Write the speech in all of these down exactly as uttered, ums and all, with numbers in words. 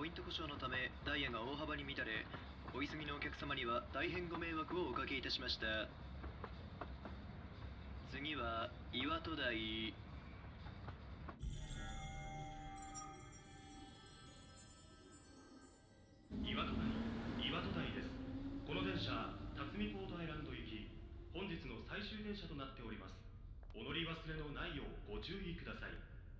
イント故障のためダイヤが大幅に乱れ、お急ぎのお客様には大変ご迷惑をおかけいたしました。次は岩戸台。 岩戸台、岩戸台です。この電車、辰巳ポートアイランド行き、本日の最終電車となっております。お乗り忘れのないようご注意ください。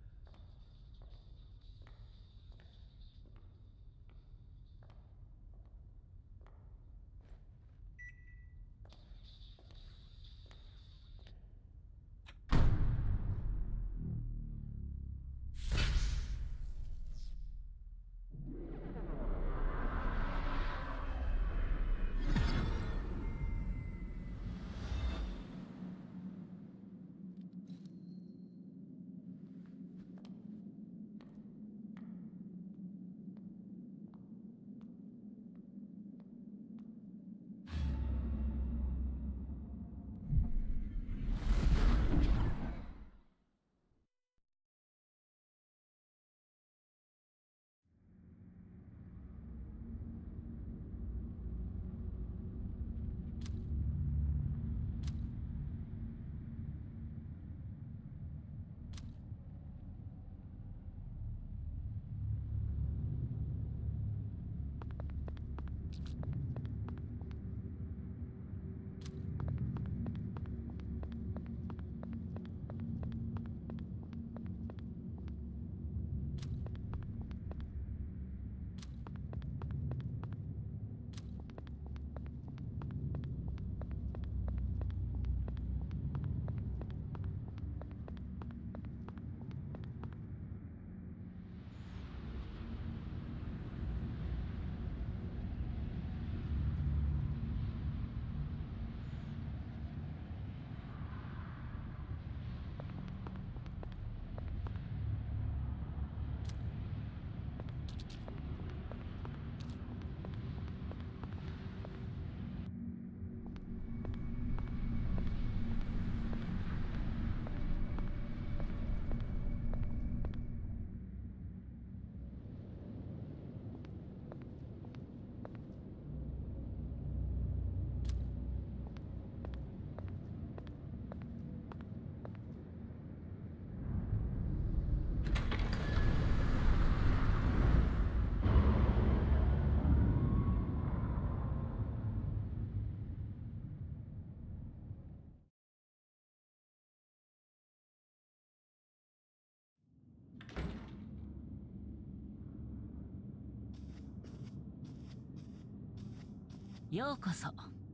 ようこそ。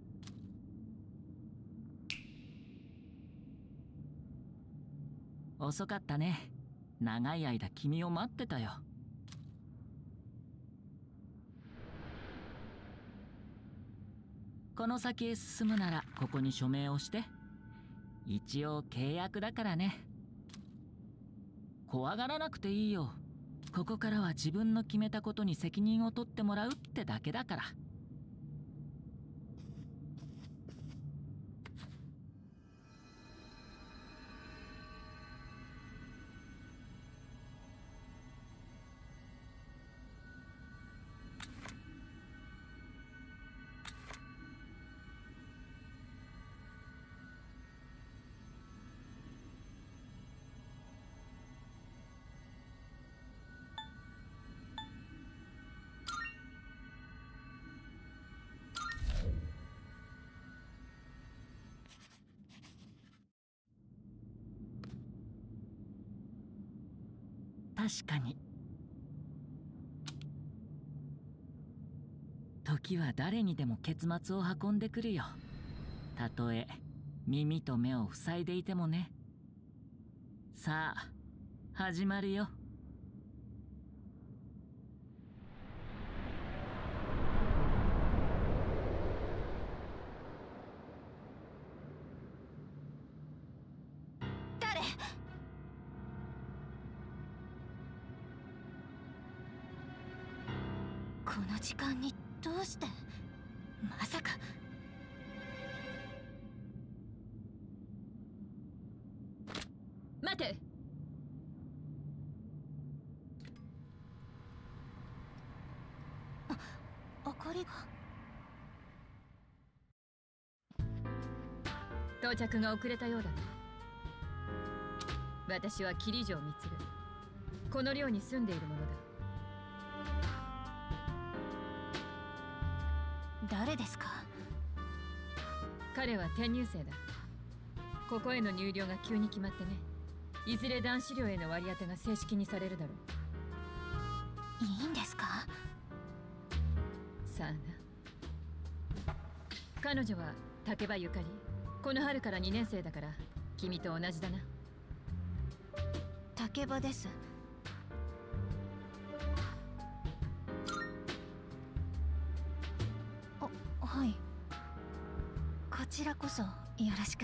遅かったね。長い間君を待ってたよ。この先へ進むならここに署名をして。一応契約だからね。怖がらなくていいよ。ここからは自分の決めたことに責任を取ってもらうってだけだから。確かに時は誰にでも結末を運んでくるよ。たとえ耳と目を塞いでいてもね。さあ始まるよ。 誰？この時間にどうして？まさか。 待て。 人が。 到着が遅れたようだね。私は桐城満。この寮に住んでいる者だ。 誰ですか？ 彼は転入生だ。ここへの入寮が急に決まってね。いずれ男子寮への割り当てが正式にされるだろう。 いいんですか？ さあな。彼女は竹場ゆかり。この春からにねん生だから君と同じだな。 竹場です。お、はい。こちらこそよろしく。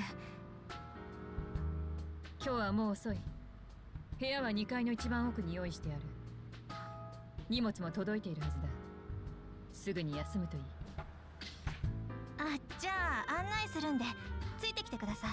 今日はもう遅い。部屋はにかいの一番奥に用意してある。荷物も届いているはずだ。すぐに休むといい。 あ、じゃあ案内するんでついてきてください。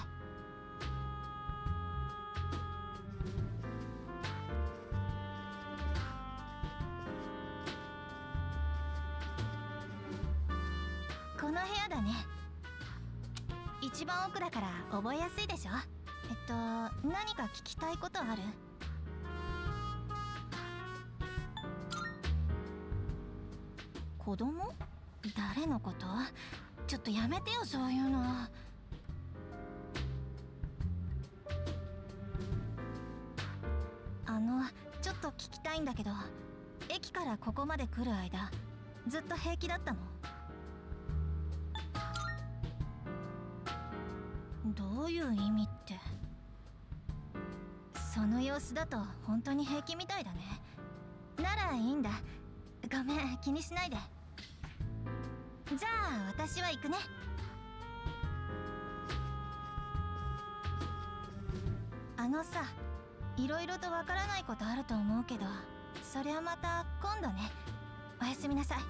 この部屋だね。一番奥だから覚えやすいでしょ。えっと何か聞きたいことある？子供？誰のこと？ちょっとやめてよ、そういうの。あの、ちょっと聞きたいんだけど、駅からここまで来る間ずっと平気だったの？どういう意味って。その様子だと本当に平気みたいだね。ならいいんだ。ごめん、気にしないで。じゃあ私は行くね。あのさ、いろいろとわからないことあると思うけど、それはまた今度ね。おやすみなさい。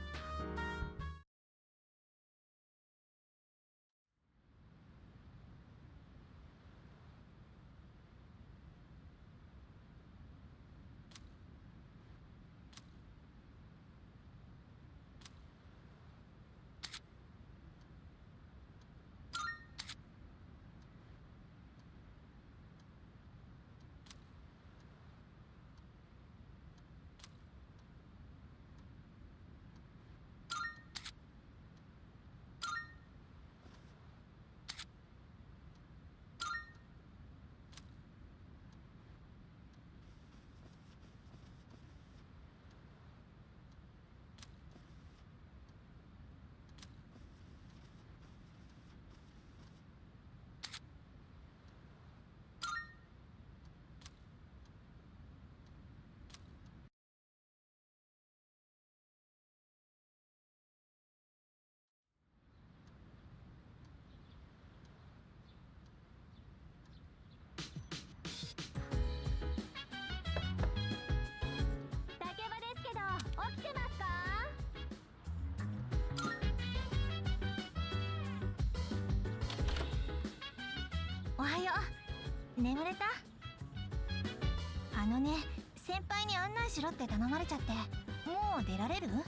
おはよう。眠れた？あのね、先輩に案内しろって頼まれちゃって、もう出られる？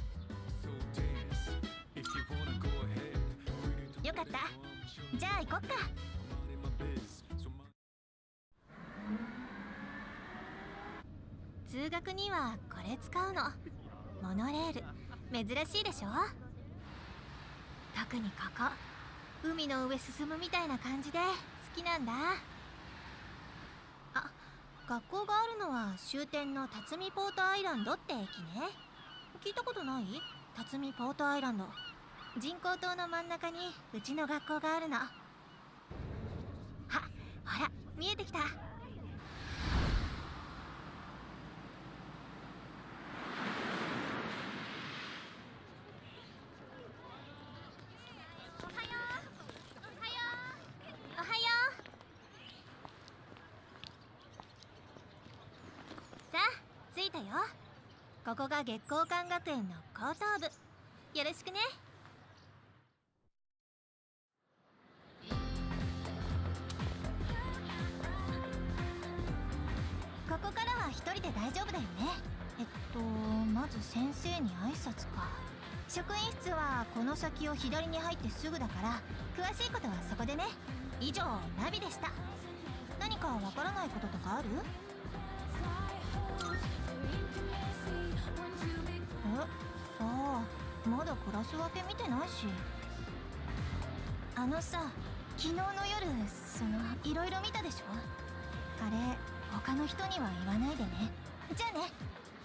よかった。じゃあ行こっか。通学にはこれ使うの。モノレール。珍しいでしょ？特にここ、海の上進むみたいな感じで好きなんだ。あ、学校があるのは終点の辰巳ポートアイランドって駅ね。聞いたことない？辰巳ポートアイランド。人工島の真ん中にうちの学校があるの。は、ほら見えてきた。着いたよ。ここが月光館学園の高等部。よろしくね。ここからは一人で大丈夫だよね。えっとまず先生に挨拶か。 職員室はこの先を左に入ってすぐだから、詳しいことはそこでね。以上、ナビでした。何かわからないこととかある？え、さあ、まだクラス分け見てないし。あのさ、昨日の夜、そのいろいろ見たでしょ。あれ他の人には言わないでね。じゃあね。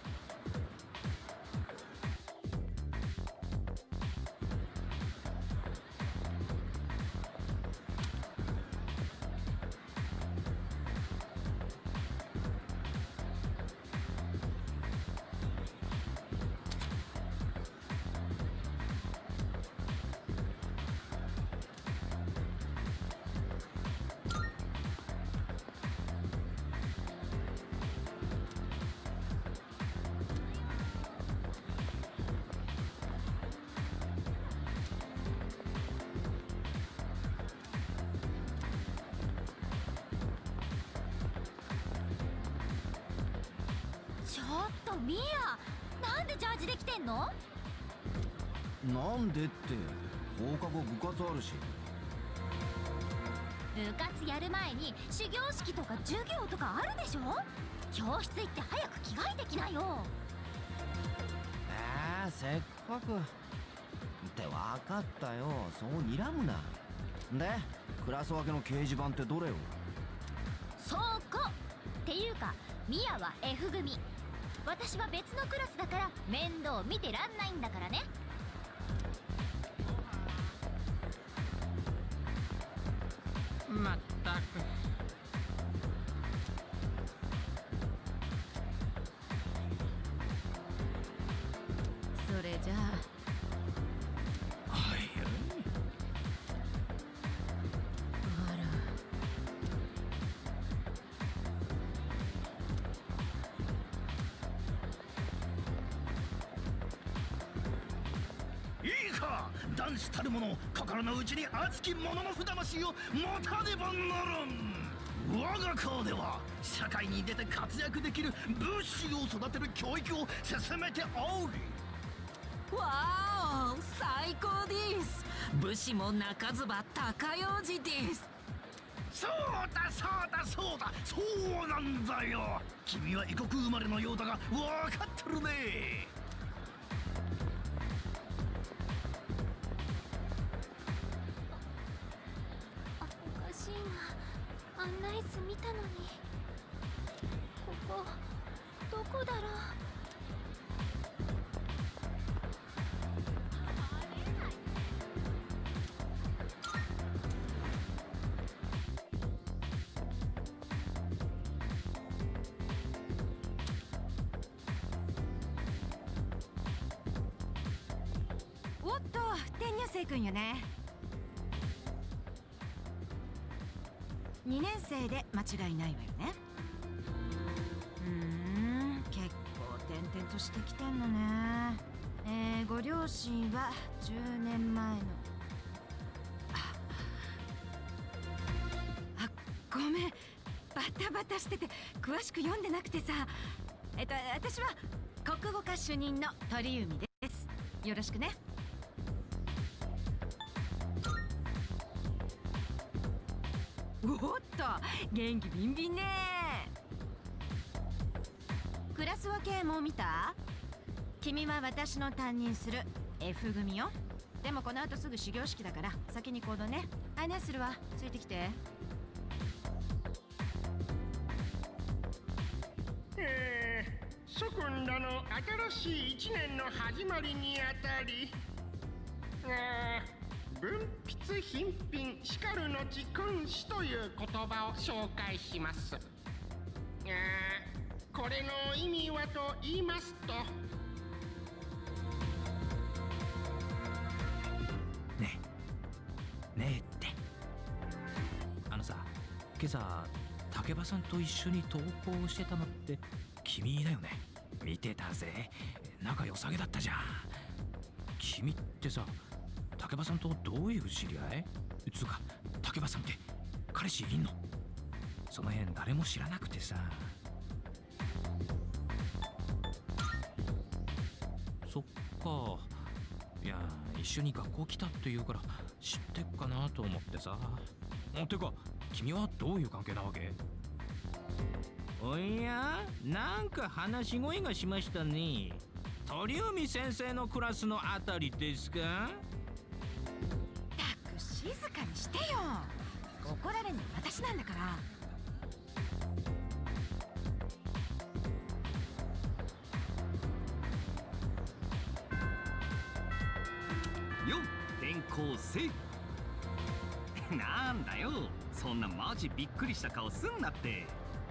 ちょっとミア、なんでジャージできてんの？ なんでって放課後部活あるし。 部活やる前に始業式とか授業とかあるでしょ。教室行って早く着替えてきなよ。 えー、せっかくって分かったよ。そう睨むな。でクラス分けの掲示板ってどれよ？ そこっていうか、ミアは F 組、私は別のクラスだから面倒見てらんないんだからね。 まったく。 それじゃあ、 はい。 あら、 いいか、男子たる者、心の内に熱き者の魂を持たねばならん。我が校では社会に出て活躍できる武士を育てる教育を進めており。 わーお、最高です。武士も鳴かずば高用事です。 そうだそうだそうだ、そうなんだよ。君は異国生まれのようだが分かってるね。 おかしいな、案内図見たのに。ここどこだろう。 おっと、転入生くんよね。にねん生で間違いないわよね。うーん、結構転々としてきてんのね。えー、ご両親はじゅうねんまえのああごめん、バタバタしてて詳しく読んでなくてさ。えっと私は国語科主任の鳥海です。よろしくね。おっと、元気ビンビンね。クラス分けもう見た？君は私の担任する F 組よ。でもこの後すぐ始業式だから先に行動ね。案内するわ、ついてきて。 えー、諸君らの新しい一年の始まりにあたり、あ分筆品品しかるのち君子という言葉を紹介します。あこれの意味はと言いますと、 ねえねえってあのさ、今朝竹場さんと一緒に登校してたのって君だよね。見てたぜ、仲良さげだったじゃん。君ってさ、竹場さんとどういう知り合い？つうか竹場さんって彼氏いんの？その辺誰も知らなくてさ。そっか、 一緒に学校来たって言うから知ってっかなと思ってさ。てか君はどういう関係なわけ？ おや、なんか話し声がしましたね。鳥海先生のクラスのあたりですか？ たく静かにしてよ。怒られるの私なんだから。 よっ、転校生。なんだよ、そんなマジびっくりした顔すんなって。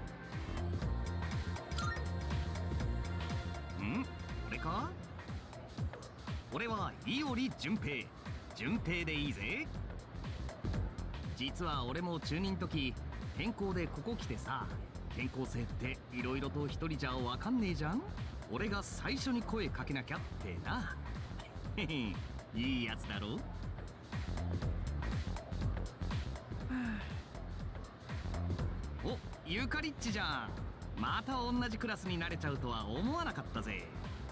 ん？俺か？俺は伊織淳平。淳平でいいぜ。実は俺も中二の時転校でここ来てさ、転校生っていろいろと一人じゃわかんねえじゃん。俺が最初に声かけなきゃってな。へへ、いいやつだろ。お、ユカリッチじゃん。また同じクラスになれちゃうとは思わなかったぜ。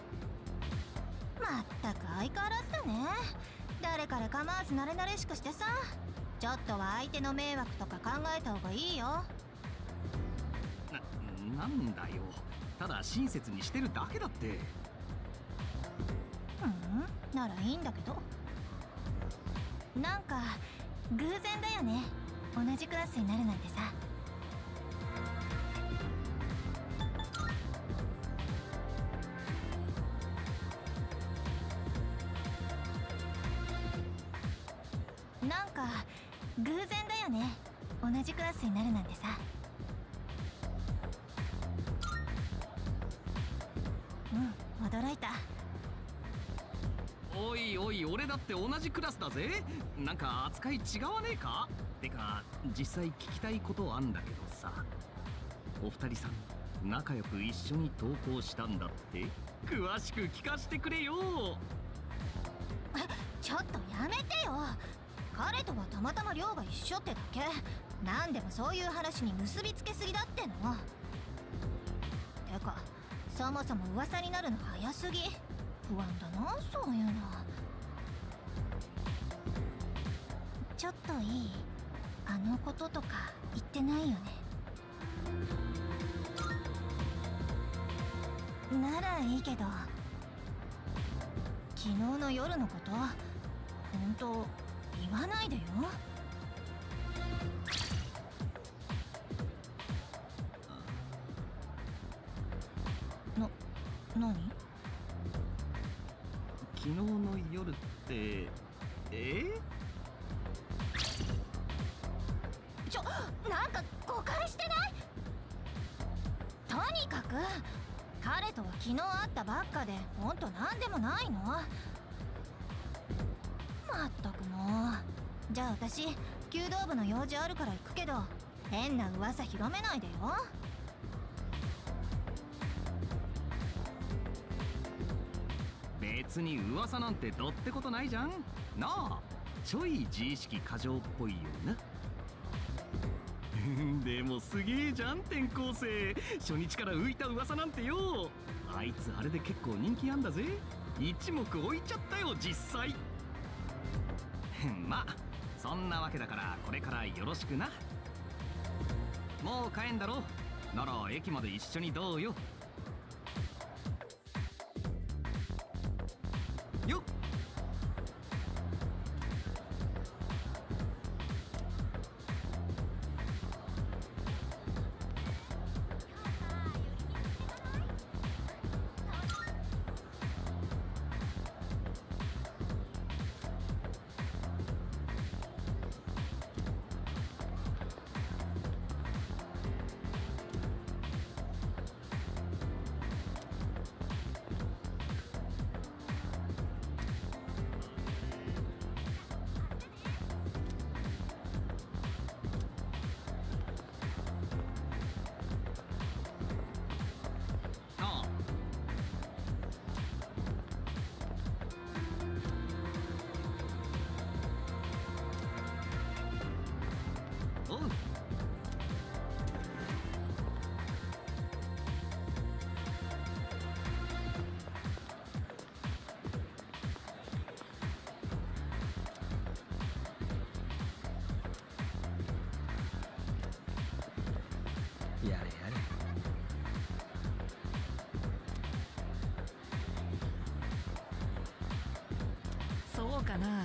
まったく相変わらずだね。誰から構わず慣れ慣れしくしてさ。ちょっとは相手の迷惑とか考えた方がいいよ。 な、なんだよ。ただ親切にしてるだけだって。 うん、ならいいんだけど。なんか偶然だよね、同じクラスになるなんてさ。なんか偶然だよね、同じクラスになるなんてさ。うん、驚いた。 おいおい、俺だって同じクラスだぜ。なんか扱い違わねえか？てか実際聞きたいことあんだけどさ、お二人さん仲良く一緒に登校したんだって？詳しく聞かせてくれよ。 ちょっとやめてよ。彼とはたまたま寮が一緒ってだけ。なんでもそういう話に結びつけすぎだっての。てかそもそも噂になるの早すぎ。不安だな、そういうの。ちょっといい？あのこととか言ってないよね。ならいいけど、昨日の夜のこと本当言わないでよ。な、何？ 昨日の夜って、えちょ、なんか誤解してない？とにかく彼とは昨日会ったばっかで、ほんとなんでもないの。まったくもう。じゃあ私弓道部の用事あるから行くけど、変な噂広めないでよ。 別に噂なんてどってことないじゃんなあ。ちょい自意識過剰っぽいよな。でもすげえじゃん転校生。初日から浮いた噂なんてよ。あいつあれで結構人気あんだぜ。一目置いちゃったよ実際。まあそんなわけだからこれからよろしくな。もう帰んだろ。なら駅まで一緒にどうよ。よっ。 うかな。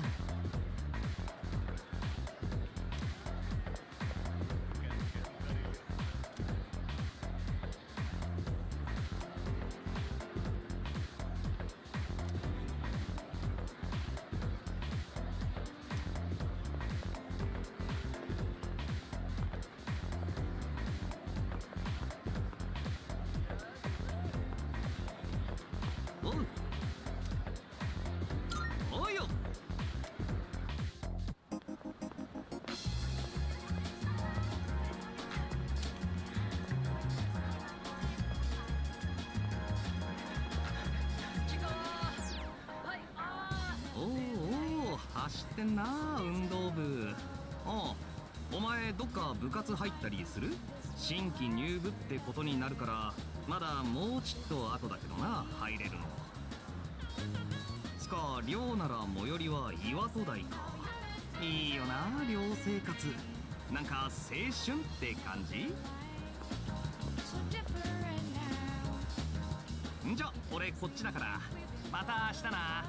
走ってんな運動部。ああ、お前どっか部活入ったりする？新規入部ってことになるからまだもうちっと後だけどな、入れるの。つか寮なら最寄りは岩戸台か。いいよな寮生活、なんか青春って感じ。んじゃ俺こっちだからまた明日な。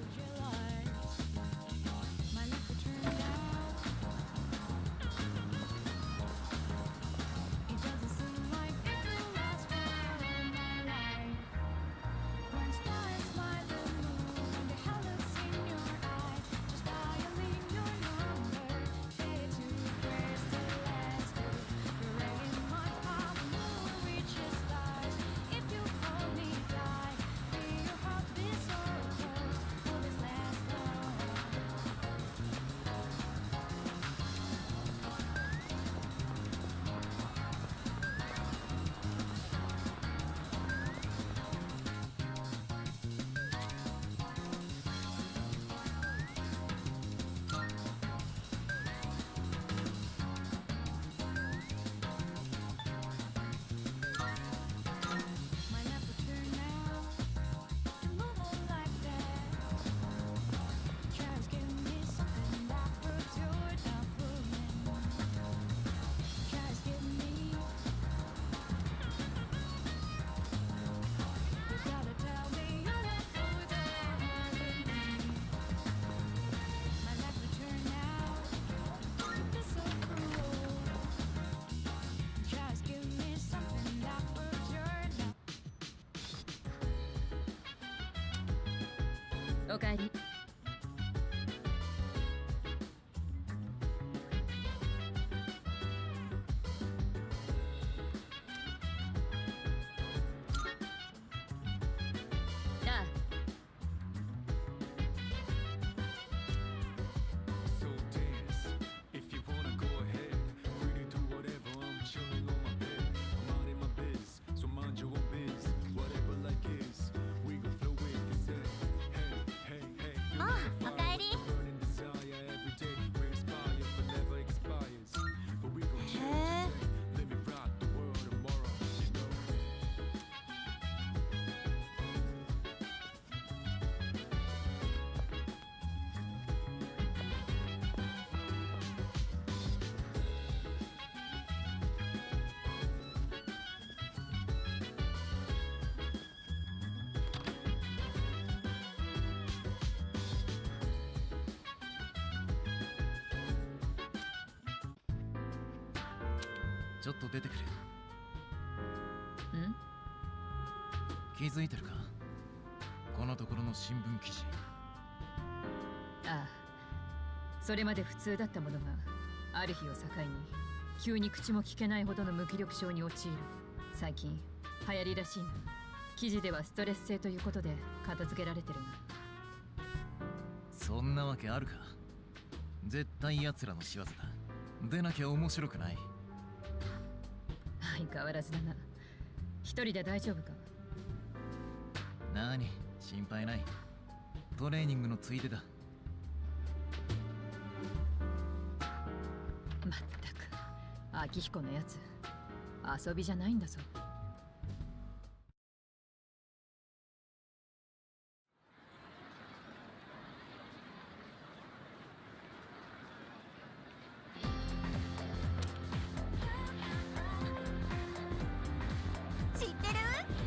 おかえり。ああ。 ちょっと出てくる。 ん？ 気づいてるか？このところの新聞記事。 ああ、それまで普通だったものがある日を境に急に口も聞けないほどの無気力症に陥る。最近流行りらしいな。記事ではストレス性ということで片付けられてるが。 そんなわけあるか。絶対奴らの仕業だ。出なきゃ面白くない。 相変わらずだな。一人で大丈夫か？ なに、心配ない。トレーニングのついでだ。 まったく、秋彦のやつ遊びじゃないんだぞ。 知ってる？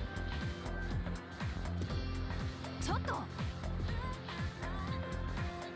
ちょっと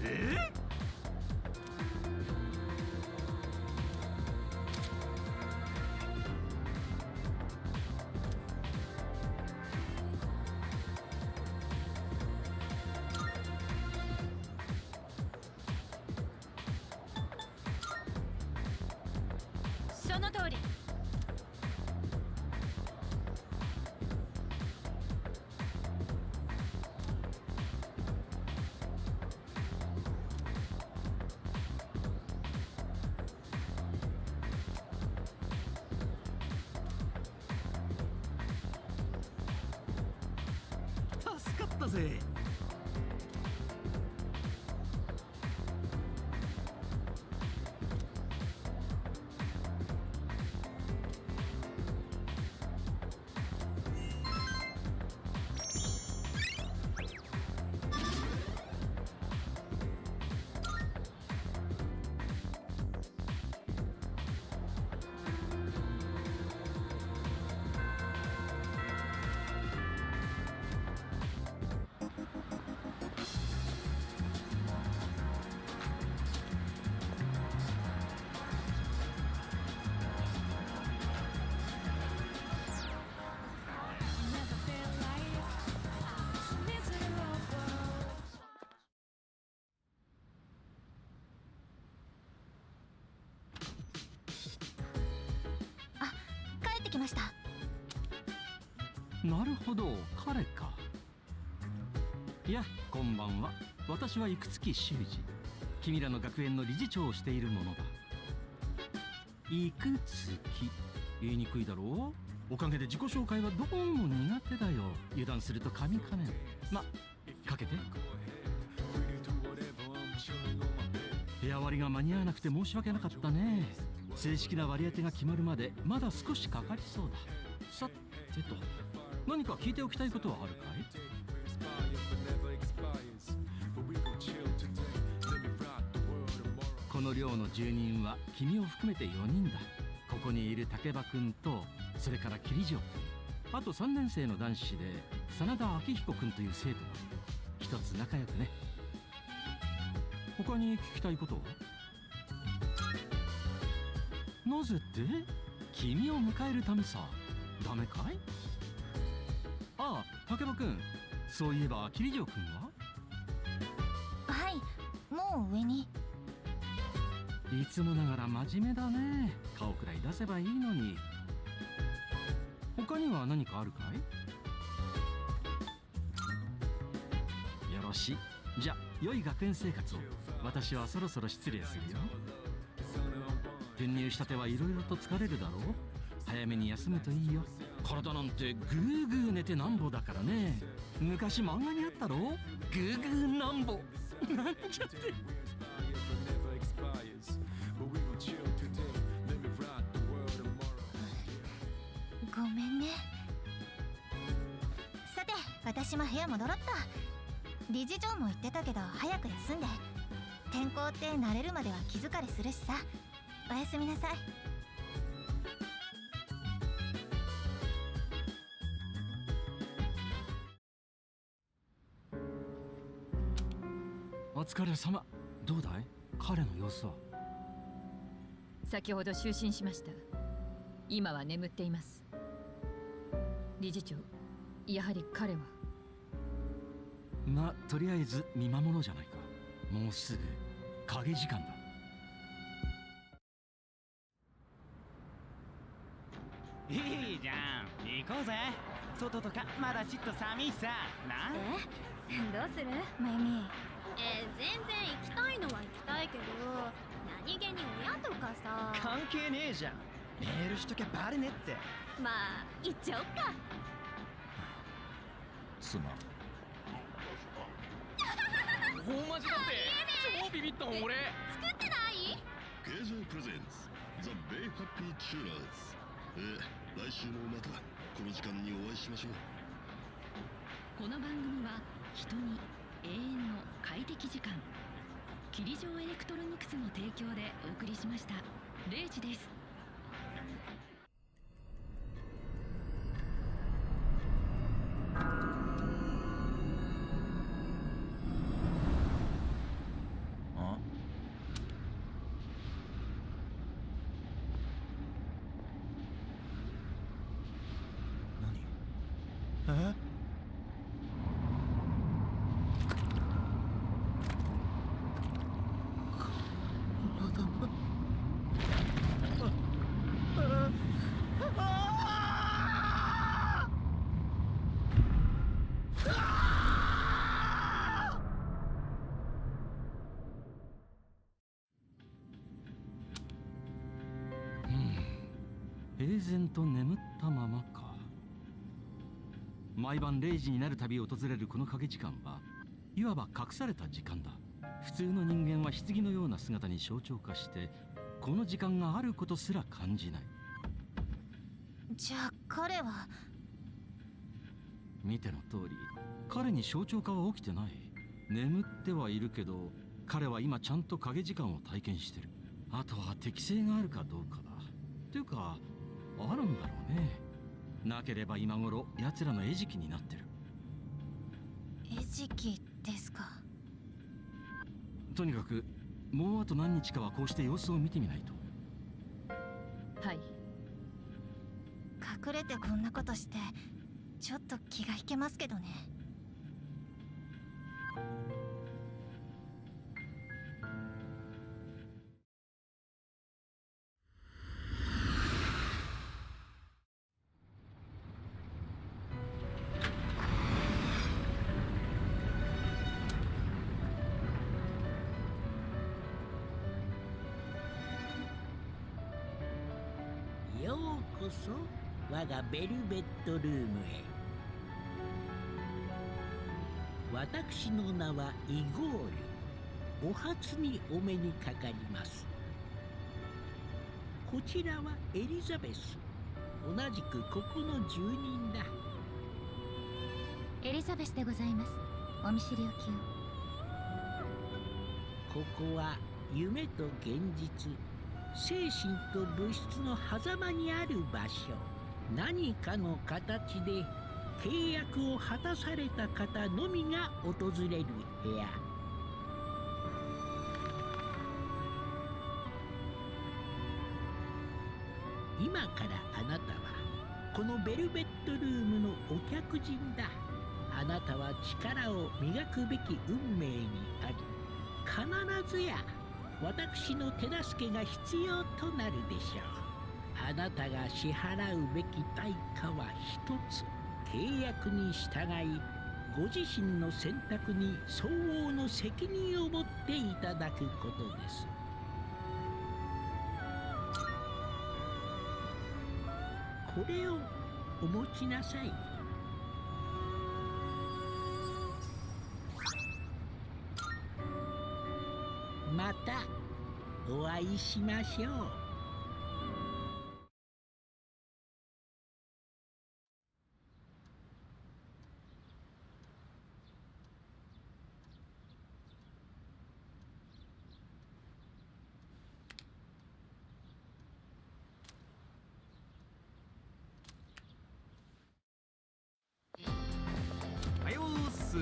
えその通り。 助かったぜ。 帰ってきました。 なるほど、彼か。いや、こんばんは。私は生月修二。君らの学園の理事長をしているものだ。生月、言いにくいだろう。おかげで自己紹介はどうも苦手だよ。油断すると噛みかねん。ま、かけて。部屋割りが間に合わなくて申し訳なかったね。正式な割り当てが決まるまでまだ少しかかりそうだ。さてと、何か聞いておきたいことはあるかい？この寮の住人は君を含めてよにんだ。ここにいる竹場君と、それから桐城君、あとさんねん生の男子で真田明彦君という生徒が一つ仲良くね。他に聞きたいことは？なぜって君を迎えるためさ。ダメかい？ああ、竹場君、そういえば桐城君は？ はい、もう上に。 いつもながら真面目だね。顔くらい出せばいいのに。他には何かあるかい？よろしい。じゃあ良い学園生活を。私はそろそろ失礼するよ。転入したてはいろいろと疲れるだろう。早めに休むといいよ。体なんてグーグー寝てなんぼだからね。昔漫画にあったろ、グーグーなんぼなんちゃって。 ごめんね。さて、私も部屋戻ろっと。理事長も言ってたけど早く休んで。転校って慣れるまでは気疲れするしさ。おやすみなさい。 お疲れ様。どうだい、彼の様子は？ 先ほど就寝しました。今は眠っています。理事長、やはり彼は。 まあ、とりあえず見守ろうじゃないか。もうすぐ影時間だ。 いいじゃん、行こうぜ。外とかまだちっと寒いさな。 え、どうするまゆみ？ えー、全然行きたいのは行きたいけど、何気に親とかさ。 関係ねえじゃん。メールしときゃバレねって。 まあ行っちゃおっか。 つま大マジだって超ビビったもん俺。 作ってない？ ケージェー プレゼンツ The Bay Happy Tuners。 えー、来週もまたこの時間にお会いしましょう。 この番組は人に永遠の快適時間、霧状エレクトロニクスの提供でお送りしました。レイジです。 平然と眠ったままか。毎晩れいじになるたび訪れるこの影時間はいわば隠された時間だ。普通の人間は棺のような姿に象徴化してこの時間があることすら感じない。 じゃあ彼は。 見ての通り彼に象徴化は起きてない。眠ってはいるけど彼は今ちゃんと影時間を体験してる。あとは適性があるかどうかだ。っていうかあるんだろうね。なければ今頃奴らの餌食になってる。 餌食ですか。 とにかくもうあと何日かはこうして様子を見てみないと。 はい。 隠れてこんなことしてちょっと気が引けますけどね。 ようこそ我がベルベットルームへ。私の名はイゴール。お初にお目にかかります。こちらはエリザベス。同じくここの住人だ。 エリザベスでございます。お見知りおきを。 ここは夢と現実、精神と物質の狭間にある場所。何かの形で契約を果たされた方のみが訪れる部屋。今からあなたはこのベルベットルームのお客人だ。あなたは力を磨くべき運命にあり、必ずや私の手助けが必要となるでしょう。あなたが支払うべき対価は一つ。契約に従いご自身の選択に相応の責任を持っていただくことです。これをお持ちなさい。またお会いしましょう。 はようっす。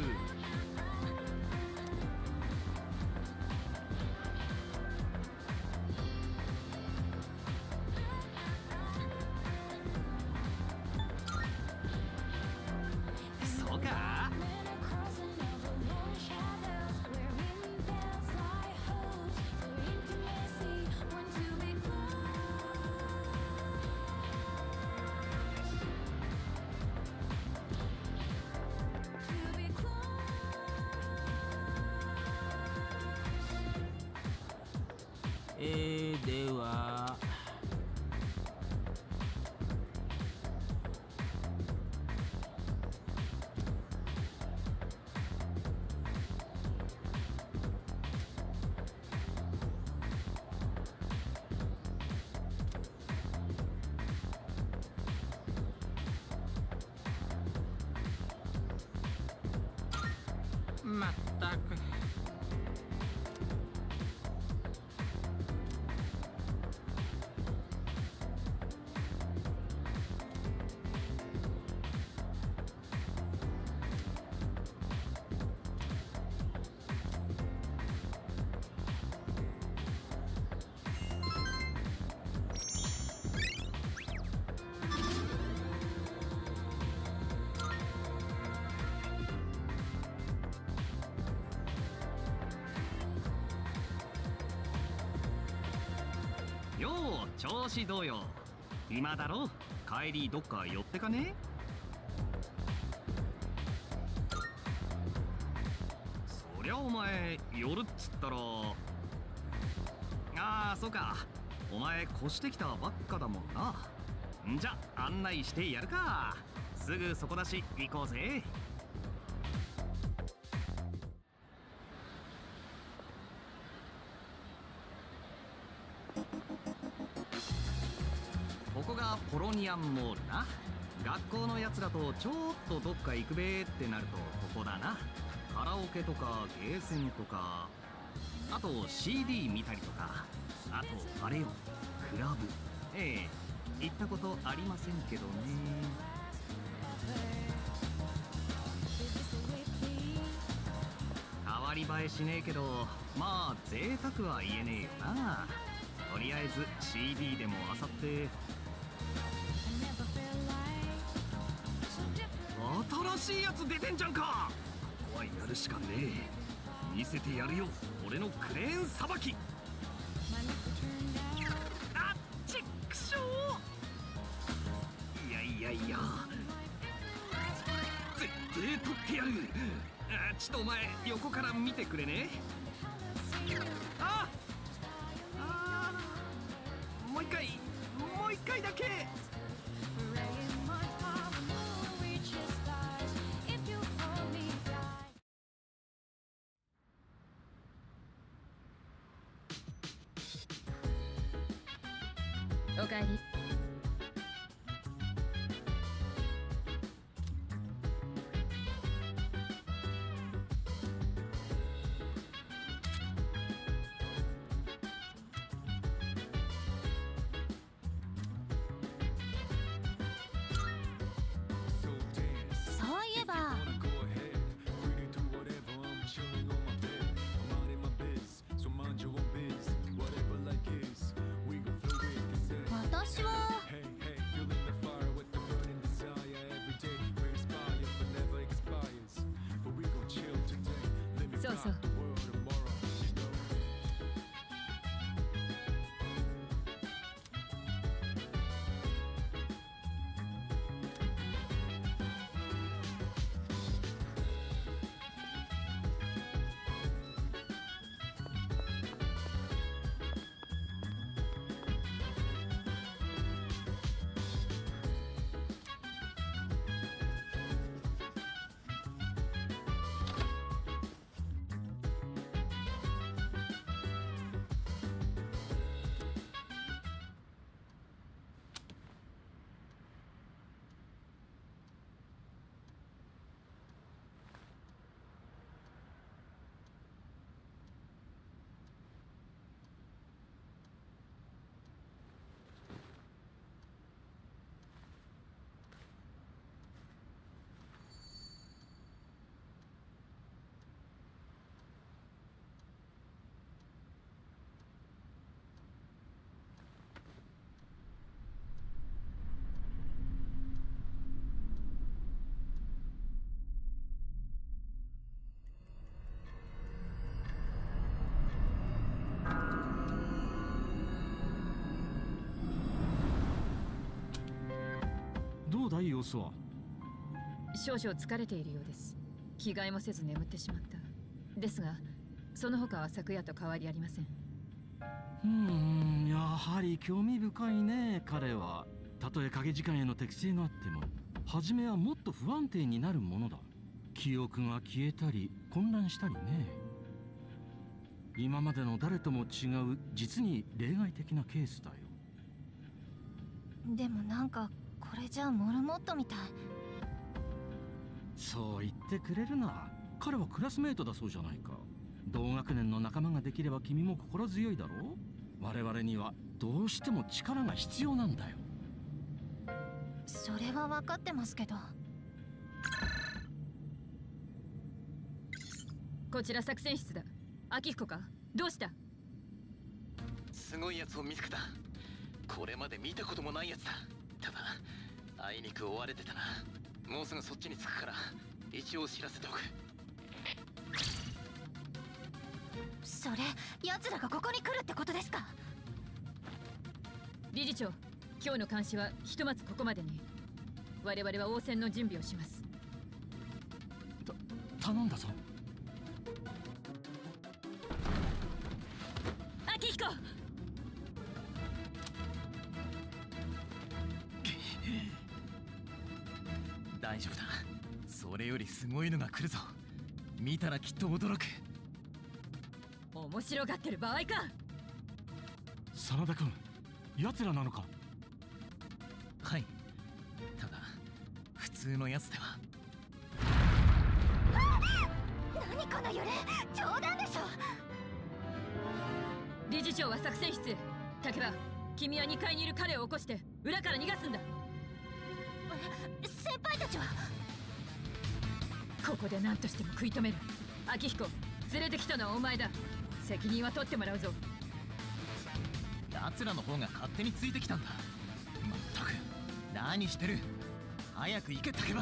そうか。 えー、ではまったく。 よう、調子どうよ。今だろ。帰りどっか寄ってかね。そりゃお前寄るっつったら、ああそうか、お前越してきたばっかだもんな。 んじゃ案内してやるか。すぐそこだし行こうぜ。ここがポロニアンモールな。学校のやつらとちょっとどっか行くべってなるとここだな。カラオケとかゲーセンとか、あと シーディー 見たりとか、あとあれよ、クラブ。ええ、行ったことありませんけどね。変わり映えしねえけど、まあ贅沢は言えねえよな。とりあえず シーディー でも漁って。新しいやつ出てんじゃんか。ここはやるしかねえ。見せてやるよ、俺のクレーンさばき。あっちっくしょう。いやいやいや、絶対取ってやる。あ、ちょっとお前横から見てくれね。ああ、もう一回もう一回だけ。 おかえり。 そういえば私はそうそう。 どうだい様子は。 少々疲れているようです。着替えもせず眠ってしまった。ですがその他は昨夜と変わりありません。 うーん、やはり興味深いね。彼はたとえ影時間への適性があっても、初めはもっと不安定になるものだ。記憶が消えたり混乱したりね。今までの誰とも違う実に例外的なケースだよ。 でもなんかこれじゃモルモットみたい。 そう言ってくれるな。彼はクラスメートだそうじゃないか。同学年の仲間ができれば君も心強いだろう。我々にはどうしても力が必要なんだよ。 それは分かってますけど。 こちら作戦室だ。秋彦か、どうした？ すごいやつを見つけた。これまで見たこともないやつだ。ただあいにく追われてたな。もうすぐそっちに着くから一応知らせておく。 それ奴らがここに来るってことですか？ 理事長、今日の監視はひとまずここまでに。我々は応戦の準備をします。 た頼んだぞ。 秋彦！ 大丈夫だ。それよりすごいのが来るぞ。見たらきっと驚く。 面白がってる場合か。 真田君、奴らなのか？ はい。ただ普通のやつでは。 何この揺れ、冗談でしょ。 理事長は作戦室へ。竹場、君はにかいにいる彼を起こして裏から逃がすんだ。 先輩たちは？ ここで何としても食い止める。明彦、連れてきたのはお前だ。責任は取ってもらうぞ。 奴らの方が勝手についてきたんだ。まったく何してる。早く行け竹場。わ、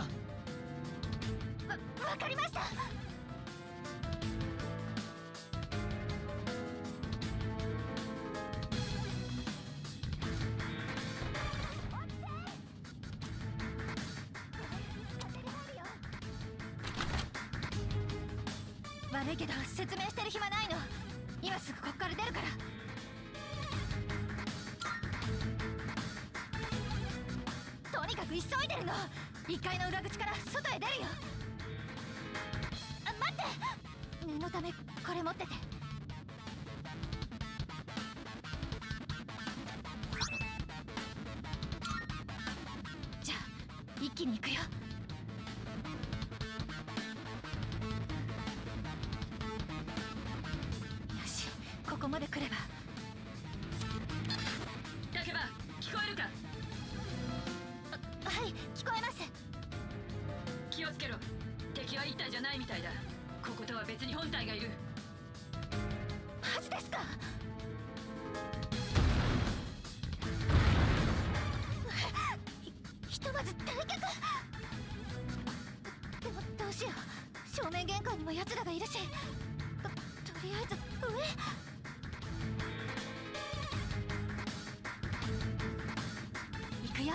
わかりました。悪いけど説明してる暇ないの。今すぐこっから出るから。とにかく急いでるの。いっかいの裏口から外へ出るよ。あ、待って、念のためこれ持ってて。じゃあ一気に行くよ。ここまで来れば。 竹場、聞こえるか？ はい、聞こえます。 気をつけろ。敵は一体じゃないみたいだ。こことは別に本体がいる。 マジですか？ひ、ひとまず退却。でもどうしよう。正面玄関にも奴らがいるし。と、とりあえず上。行くよ。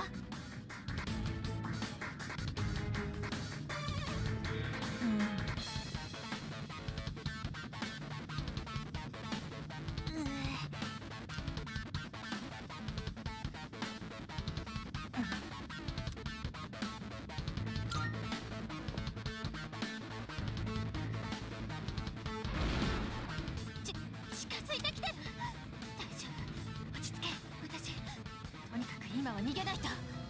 今は逃げないと。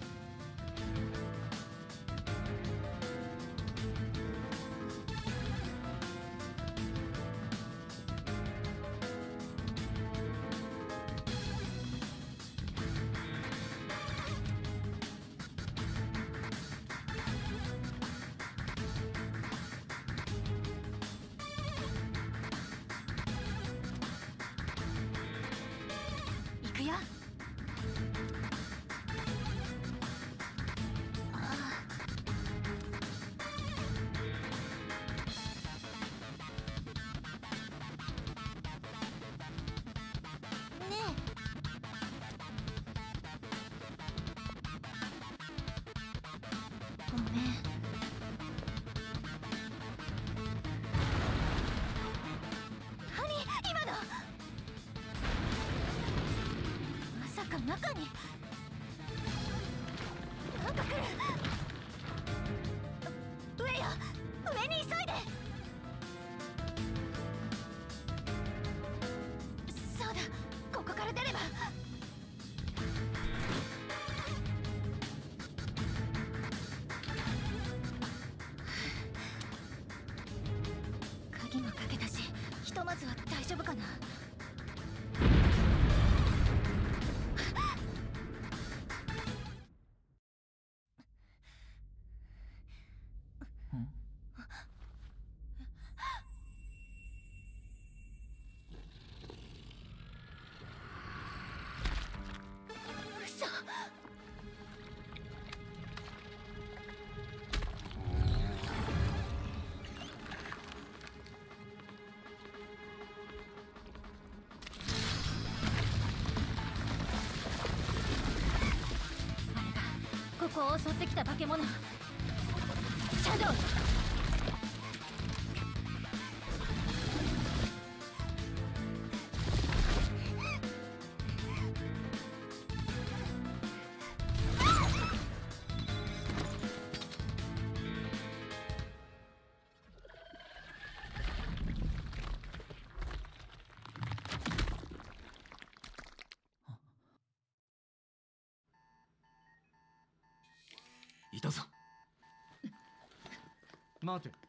行くよ。ごめん。何今の。まさか中になんか来る。上よ、上に急いで。そうだ、ここから出れば。鍵もかけたし、ひとまずは大丈夫かな。嘘。ここを襲ってきた化け物、シャドウ。 待て。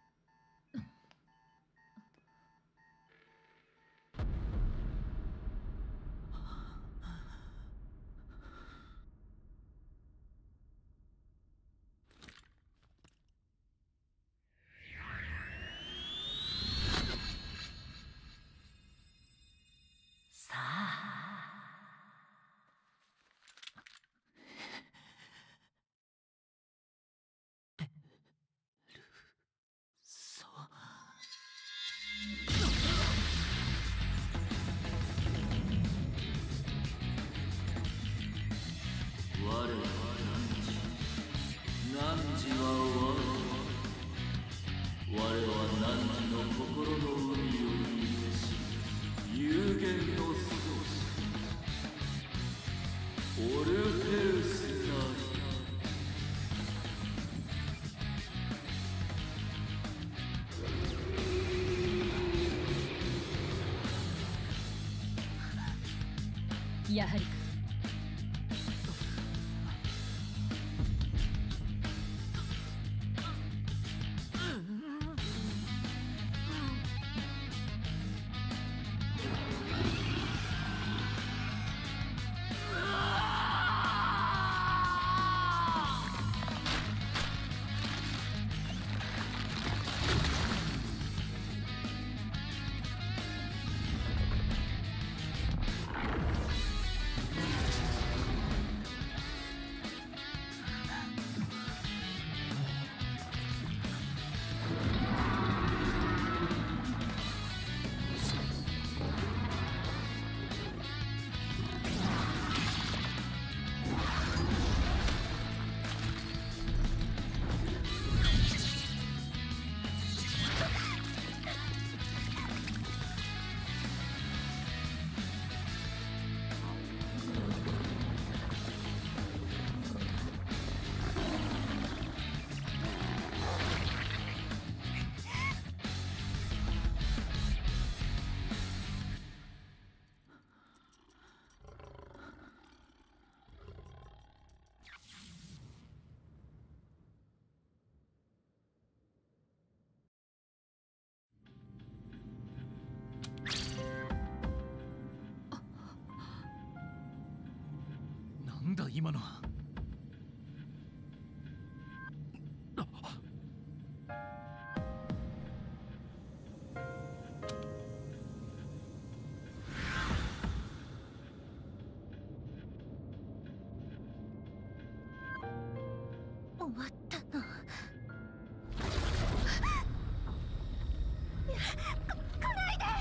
さあ。 我は汝、汝は我。我は汝の心の海を見てし、有限の創始、オルフェウスなり。 やはりか。 なんだ今のは。 終わったな。来ないで。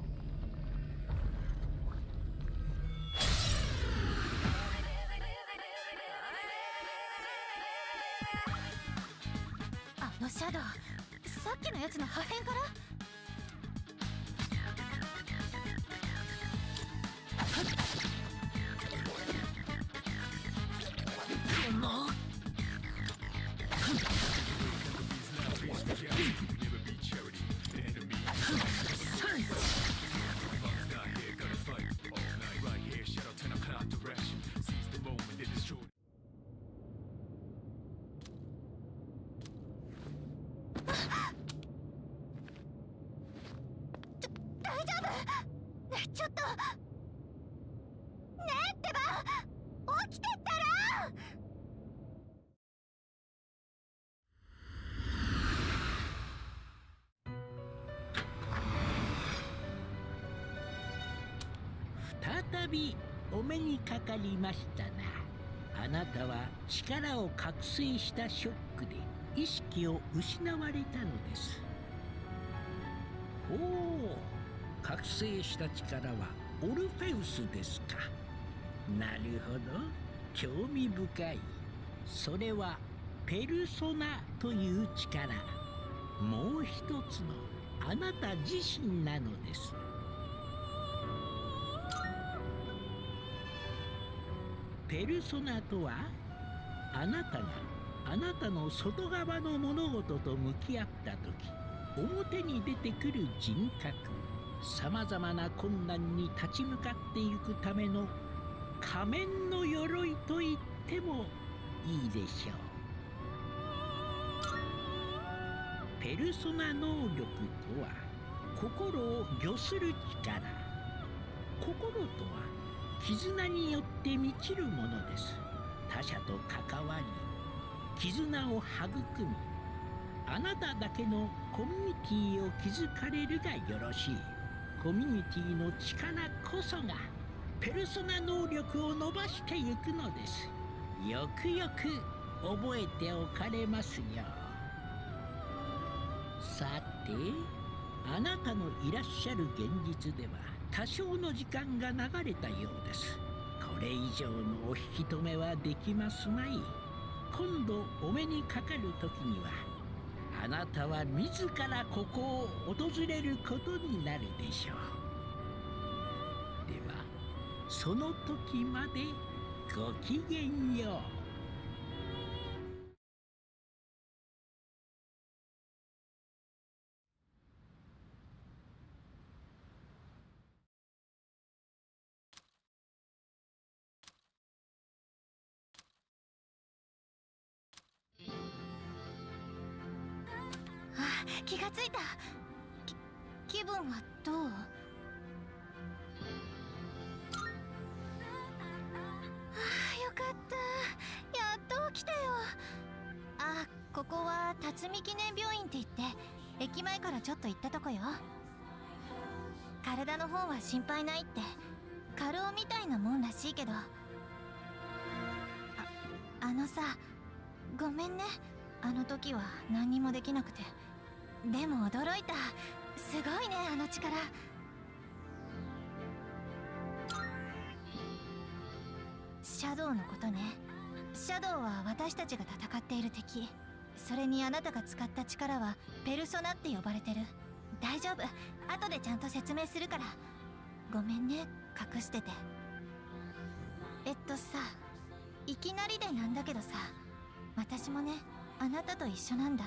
あのシャドウ、さっきのやつの破片から。大丈夫？ねえちょっと。ねえってば、起きてったら。 再びお目にかかりましたな。あなたは力を覚醒したショックで意識を失われたのです。おお、覚醒した力はオルフェウスですか。なるほど、興味深い。それはペルソナという力、もう一つのあなた自身なのです。ペルソナとは、あなたがあなたの外側の物事と向き合った時、表に出てくる人格、さまざまな困難に立ち向かっていくための仮面の鎧と言ってもいいでしょう。 ペルソナ能力とは心を御する力。心とは絆によって満ちるものです。他者と関わり絆を育み、あなただけのコミュニティを築かれるがよろしい。コミュニティの力こそがペルソナ能力を伸ばしてゆくのです。よくよく覚えておかれますよ。さて、あなたのいらっしゃる現実では多少の時間が流れたようです。これ以上のお引き止めはできますまい。今度お目にかかる時にはあなたは自らここを訪れることになるでしょう。ではその時までごきげんよう。 気がついた。き気分はどう？はあ、よかった。やっと起きたよ。あ、ここは辰巳記念病院って言って駅前からちょっと行ったとこよ。体の方は心配ないって過労みたいなもんらしいけど。あ、あのさ、ごめんね。あの時は何にもできなくて。でも驚いた。すごいね、あの力。シャドウのことね。シャドウは私たちが戦っている敵。それにあなたが使った力はペルソナって呼ばれてる。大丈夫、後でちゃんと説明するから。ごめんね、隠してて。えっとさ、いきなりでなんだけどさ、私もね、あなたと一緒なんだ。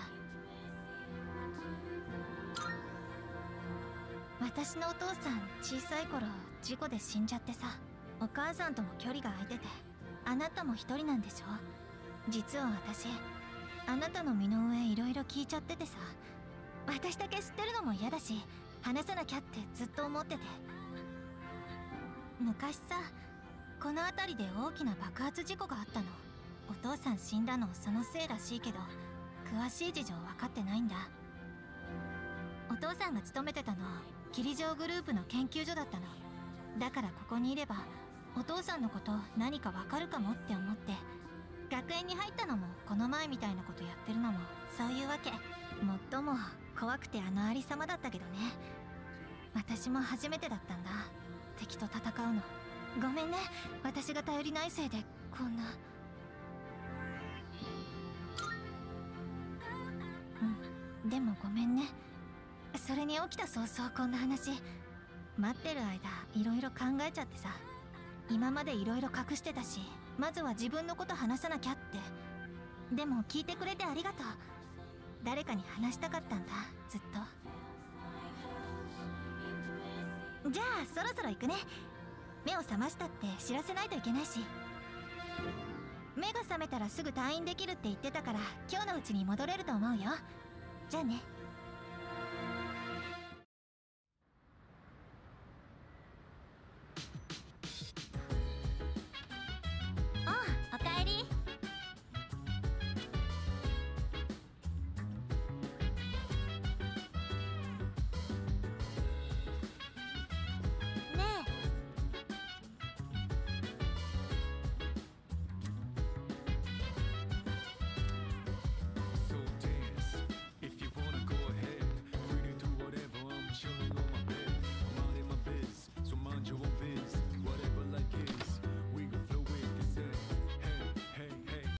私のお父さん小さい頃事故で死んじゃってさ、お母さんとも距離が空いてて、あなたも一人なんでしょ。実は私あなたの身の上いろいろ聞いちゃっててさ、私だけ知ってるのも嫌だし話さなきゃってずっと思ってて。昔さ、この辺りで大きな爆発事故があったの。お父さん死んだのそのせいらしいけど詳しい事情分かってないんだ。お父さんが勤めてたの霧状グループの研究所だったの。だからここにいればお父さんのこと何かわかるかもって思って、学園に入ったのもこの前みたいなことやってるのもそういうわけ。もっとも怖くてあのありさまだったけどね。私も初めてだったんだ、敵と戦うの。ごめんね、私が頼りないせいでこんな。うん、でもごめんね。それに起きた早々こんな話。待ってる間いろいろ考えちゃってさ。今までいろいろ隠してたし、まずは自分のこと話さなきゃって。でも聞いてくれてありがとう。誰かに話したかったんだ、ずっと。じゃあそろそろ行くね。目を覚ましたって知らせないといけないし。目が覚めたらすぐ退院できるって言ってたから今日のうちに戻れると思うよ。じゃあね。